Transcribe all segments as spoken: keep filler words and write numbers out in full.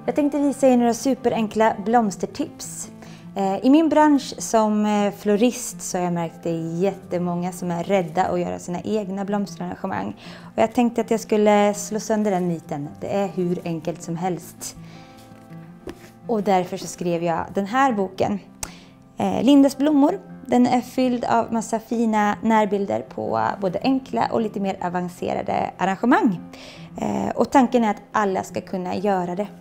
Jag tänkte visa er några superenkla blomstertips. I min bransch som florist så har jag märkt att det är jättemånga som är rädda att göra sina egna blomsterarrangemang. Och jag tänkte att jag skulle slå sönder den myten. Det är hur enkelt som helst. Och därför så skrev jag den här boken. Lindas blommor. Den är fylld av massa fina närbilder på både enkla och lite mer avancerade arrangemang. Och tanken är att alla ska kunna göra det.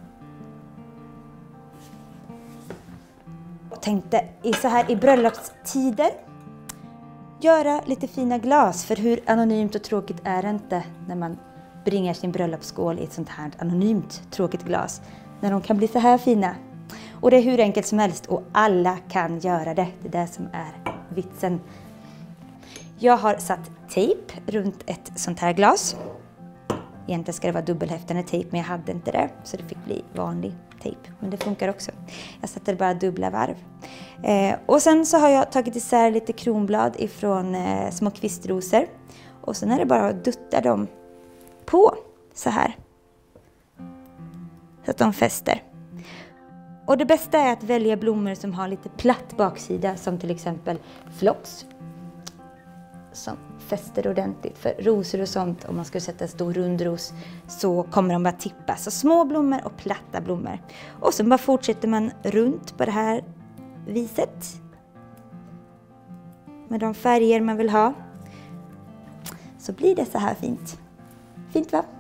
Jag tänkte i så här i bröllopstider göra lite fina glas, för hur anonymt och tråkigt är det inte när man bringar sin bröllopsskål i ett sånt här anonymt tråkigt glas, när de kan bli så här fina. Och det är hur enkelt som helst och alla kan göra det. Det är det som är vitsen. Jag har satt tejp runt ett sånt här glas. Egentligen ska det vara dubbelhäftande tejp, men jag hade inte det, så det fick bli vanlig tejp. Men det funkar också. Jag satte bara dubbla varv. Eh, och sen så har jag tagit isär lite kronblad ifrån eh, små kvistrosor. Och sen är det bara att dutta dem på så här. Så att de fäster. Och det bästa är att välja blommor som har lite platt baksida, som till exempel flox. Som fäster ordentligt, för rosor och sånt, om man skulle sätta en stor rundros så kommer de bara tippa. Så små blommor och platta blommor. Och så bara fortsätter man runt på det här viset. Med de färger man vill ha. Så blir det så här fint. Fint va?